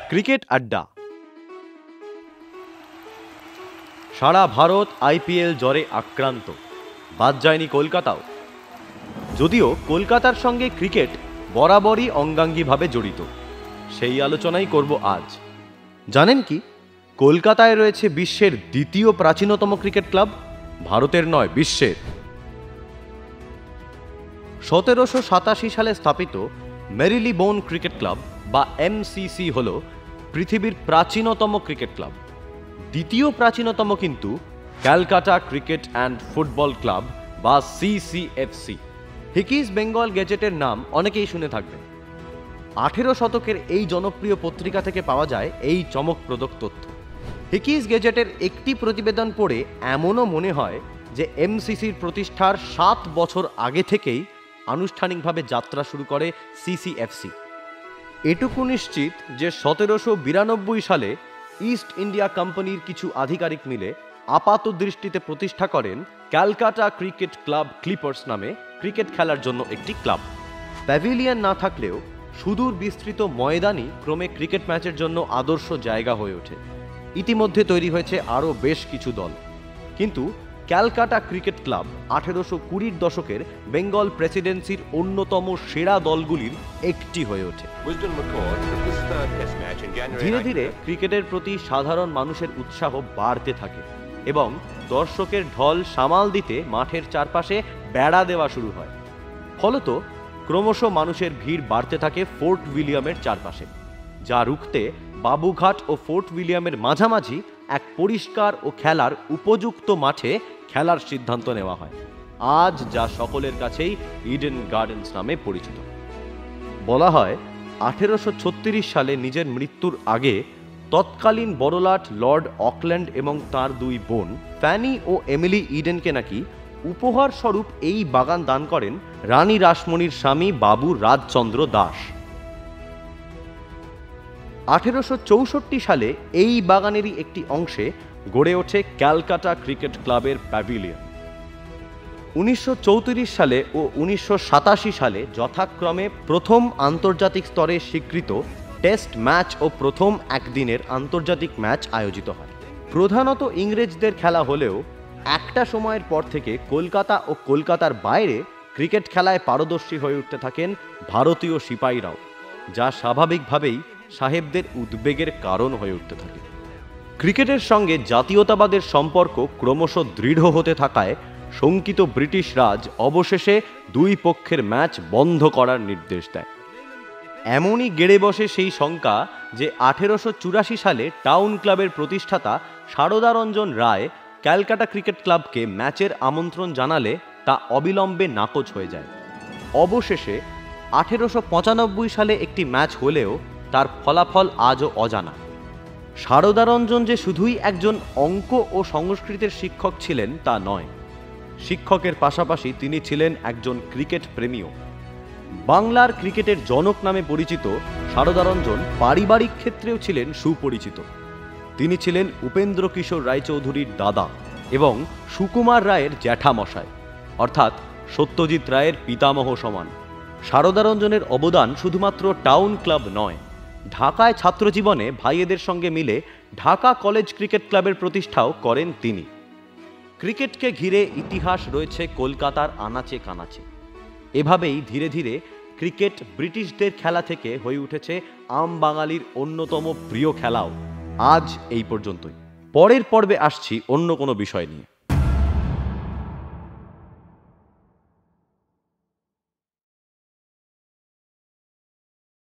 Cricket আড্ডা। সারা Bharat IPL জ্বরে আক্রান্ত, বাদ যায়নি কলকাতাও। যদিও কলকাতার সঙ্গে ক্রিকেট বরাবরই অঙ্গাঙ্গিভাবে জড়িত, সেই আলোচনাই করব আজ। জানেন কি, কলকাতায় রয়েছে বিশ্বের দ্বিতীয় প্রাচীনতম ক্রিকেট ক্লাব, ভারতের নয় বিশ্বের। 1787 সালে স্থাপিত মেরিলিবোন ক্রিকেট ক্লাব বা এমসিসি হল পৃথিবীর প্রাচীনতম ক্রিকেট ক্লাব। দ্বিতীয় প্রাচীনতম কিন্তু Calcutta cricket and football club বা সিসিএফসি। হিকিস বেঙ্গল গেজেটের নাম অনেকেই শুনে থাকবেন। 18 শতকের এই জনপ্রিয় পত্রিকা থেকে পাওয়া যায় এই চমকপ্রদ তথ্য। হিকিস গেজেটের একটি প্রতিবেদন পড়ে এমনও মনে হয় যে এমসিসির প্রতিষ্ঠার 7 বছর আগে থেকেই আনুষ্ঠানিকভাবে যাত্রা শুরু করে সিসিএফসি। এটুকু নিশ্চিত যে 1792 সালে ইস্ট ইন্ডিয়া কোম্পানির কিছু আধিকারিক মিলে আপাত দৃষ্টিতে প্রতিষ্ঠা করেন ক্যালকাটা ক্রিকেট ক্লাব ক্লিপার্স নামে ক্রিকেট খেলার জন্য একটি ক্লাব। প্যাভিলিয়ন না থাকলেও সুদূর বিস্তৃত ময়দানই ক্রমে ক্রিকেট ম্যাচের জন্য আদর্শ জায়গা হয়ে ওঠে। ইতিমধ্যে তৈরি হয়েছে আরও বেশ কিছু দল, কিন্তু ক্যালকাটা ক্রিকেট ক্লাব 1820-র দশকের বেঙ্গল প্রেসিডেন্সির অন্যতম সেরা দলগুলির একটি হয়ে ওঠে। ধীরে ধীরে ক্রিকেটের প্রতি সাধারণ মানুষের উৎসাহ বাড়তে থাকে এবং দর্শকের ঢল সামাল দিতে মাঠের চারপাশে বেড়া দেওয়া শুরু হয়। ফলত ক্রমশ মানুষের ভিড় বাড়তে থাকে ফোর্ট উইলিয়ামের চারপাশে, যা রুখতে বাবুঘাট ও ফোর্ট উইলিয়ামের মাঝামাঝি এক পরিষ্কার ও খেলার উপযুক্ত মাঠে খেলার সিদ্ধান্ত নেওয়া হয়, আজ যা সকলের কাছেই ইডেন গার্ডেন্স নামে পরিচিত। বলা হয় 1836 সালে নিজের মৃত্যুর আগে তৎকালীন বড়লাট লর্ড অকল্যান্ড এবং তার দুই বোন ফ্যানি ও এমিলি ইডেনকে নাকি উপহার স্বরূপ এই বাগান দান করেন রানী রাসমণির স্বামী বাবু রাজচন্দ্র দাস। 1864 সালে এই বাগানেরই একটি অংশে গড়ে ওঠে ক্যালকাটা ক্রিকেট ক্লাবের প্যাভিলিয়ন। 1934 সালে ও 1987 সালে যথাক্রমে প্রথম আন্তর্জাতিক স্তরে স্বীকৃত টেস্ট ম্যাচ ও প্রথম একদিনের আন্তর্জাতিক ম্যাচ আয়োজিত হয়। প্রধানত ইংরেজদের খেলা হলেও একটা সময়ের পর থেকে কলকাতা ও কলকাতার বাইরে ক্রিকেট খেলায় পারদর্শী হয়ে উঠতে থাকেন ভারতীয় সিপাহীরাও, যা স্বাভাবিকভাবেই সাহেবদের উদ্বেগের কারণ হয়ে উঠতে থাকে। ক্রিকেটের সঙ্গে জাতীয়তাবাদের সম্পর্ক ক্রমশ দৃঢ় হতে থাকায় শঙ্কিত ব্রিটিশ রাজ অবশেষে দুই পক্ষের ম্যাচ বন্ধ করার নির্দেশ দেয়। এমনই গেড়ে বসে সেই শঙ্কা যে 1884 সালে টাউন ক্লাবের প্রতিষ্ঠাতা সারদারঞ্জন রায় ক্যালকাটা ক্রিকেট ক্লাবকে ম্যাচের আমন্ত্রণ জানালে তা অবিলম্বে নাকচ হয়ে যায়। অবশেষে 1895 সালে একটি ম্যাচ হলেও তার ফলাফল আজও অজানা। সারদারঞ্জন যে শুধুই একজন অঙ্ক ও সংস্কৃতের শিক্ষক ছিলেন তা নয়, শিক্ষকের পাশাপাশি তিনি ছিলেন একজন ক্রিকেট প্রেমীও। বাংলার ক্রিকেটের জনক নামে পরিচিত সারদারঞ্জন পারিবারিক ক্ষেত্রেও ছিলেন সুপরিচিত। তিনি ছিলেন উপেন্দ্র কিশোর রায়চৌধুরীর দাদা এবং সুকুমার রায়ের জ্যাঠামশাই, অর্থাৎ সত্যজিৎ রায়ের পিতামহ সমান। সারদারঞ্জনের অবদান শুধুমাত্র টাউন ক্লাব নয়, ঢাকায় ছাত্রজীবনে ভাইয়েদের সঙ্গে মিলে ঢাকা কলেজ ক্রিকেট ক্লাবের প্রতিষ্ঠাও করেন তিনি। ক্রিকেটকে ঘিরে ইতিহাস রয়েছে কলকাতার আনাচে কানাচে। এভাবেই ধীরে ধীরে ক্রিকেট ব্রিটিশদের খেলা থেকে হয়ে উঠেছে আম বাঙালির অন্যতম প্রিয় খেলাও। আজ এই পর্যন্তই। পরের পর্বে আসছি অন্য কোনো বিষয় নিয়ে।